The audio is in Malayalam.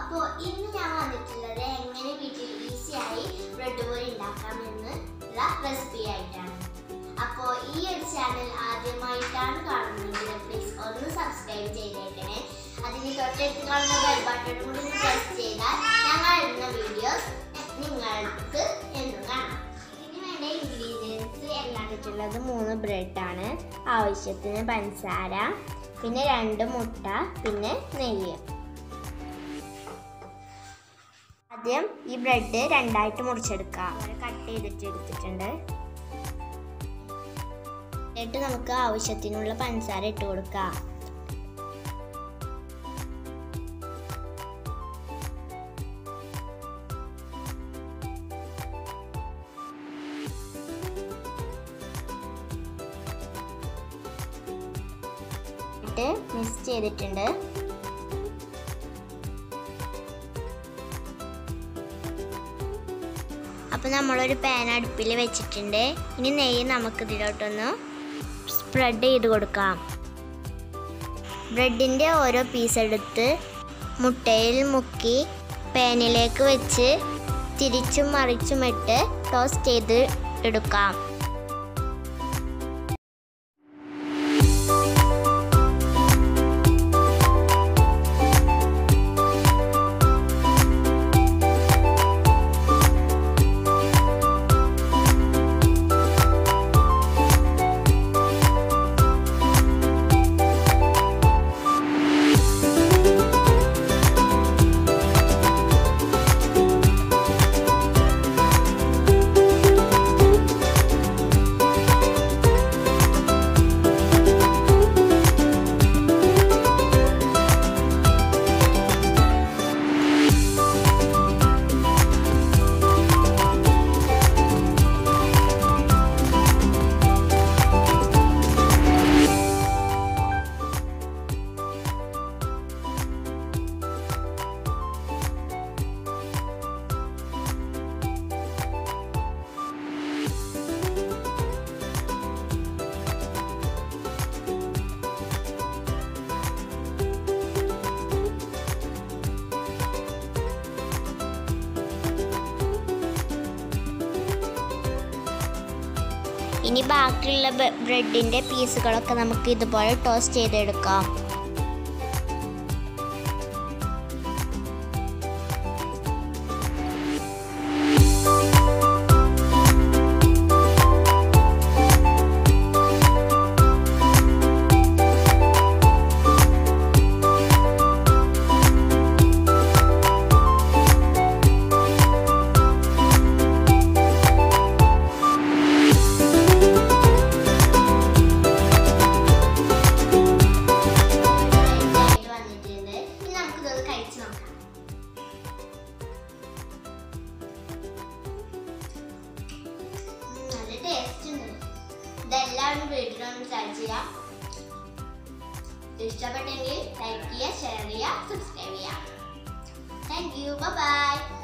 അപ്പോൾ ഇന്ന് ഞാൻ വന്നിട്ടുള്ളത് എങ്ങനെ വീട്ടിൽ ഈസിയായി ബ്രെഡ് പോയി ഉണ്ടാക്കാമെന്നുള്ള റെസിപ്പി ആയിട്ടാണ്. അപ്പോൾ ഈ ഒരു ചാനൽ ആദ്യമായിട്ടാണ് കാണുന്നതെങ്കിൽ പ്ലീസ് ഒന്ന് സബ്സ്ക്രൈബ് ചെയ്തേക്കണേ. അതിന് തൊട്ടടുത്ത് കാണുന്ന ബെൽ ബട്ടൺ കൂടി പ്രസ് ചെയ്താൽ ഞങ്ങൾ ഇടുന്ന വീഡിയോസ് നിങ്ങൾക്ക് എന്നും കാണാം. ഇതിന് വേണ്ട ഇൻഗ്രീഡിയൻസ് എല്ലാം കിട്ടുള്ളത് 3 ബ്രെഡാണ്, ആവശ്യത്തിന് പഞ്ചസാര, പിന്നെ 2 മുട്ട, പിന്നെ നെയ്യ്. ആദ്യം ഈ ബ്രെഡ് 2ആയിട്ട് മുറിച്ചെടുക്കാം. കട്ട് ചെയ്തിട്ട് എടുത്തിട്ടുണ്ട്. എന്നിട്ട് നമുക്ക് ആവശ്യത്തിനുള്ള പഞ്ചസാര ഇട്ട് കൊടുക്കാം. മിക്സ് ചെയ്തിട്ടുണ്ട്. അപ്പോൾ നമ്മളൊരു പാൻ അടുപ്പിൽ വെച്ചിട്ടുണ്ട്. ഇനി നെയ്യ് നമുക്ക് ഇതിലോട്ടൊന്ന് സ്പ്രെഡ് ചെയ്ത് കൊടുക്കാം. ബ്രെഡിൻ്റെ ഓരോ പീസ് എടുത്ത് മുട്ടയിൽ മുക്കി പാനിലേക്ക് വെച്ച് തിരിച്ചും മറിച്ചുമിട്ട് ടോസ്റ്റ് ചെയ്ത് എടുക്കാം. ഇനി ബാക്കിയുള്ള ബ്രെഡിൻ്റെ പീസുകളൊക്കെ നമുക്ക് ഇതുപോലെ ടോസ്റ്റ് ചെയ്തെടുക്കാം. ഇതെല്ലാവരും വീട്ടിലൊന്ന് ട്രൈ ചെയ്യാം. ഇഷ്ടപ്പെട്ടെങ്കിൽ ലൈക്ക് ചെയ്യുക, ഷെയർ ചെയ്യുക, സബ്സ്ക്രൈബ് ചെയ്യുക. Thank you, by.